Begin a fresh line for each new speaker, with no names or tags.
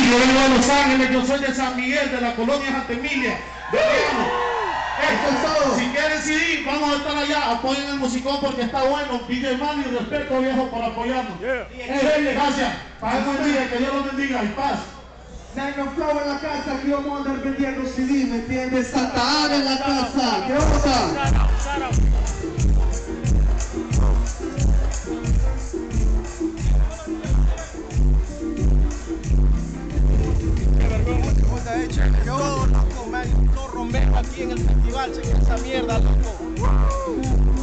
yo vengo de Los Ángeles, yo soy de San Miguel, de la colonia Santa Emilia, de Oriano. Si quieren CD, vamos a estar allá, apoyen el musicón porque está bueno. DJ Manny, respeto viejo por apoyarnos. Gracias, paz buen día, que Dios los bendiga y paz.
Nine Flow en la casa, aquí vamos a andar vendiendo CD, ¿me entiendes? Santa Ana en la casa, ¿qué onda?
Yo, loco, man, no rompemos aquí en el festival, cheque esa mierda, loco.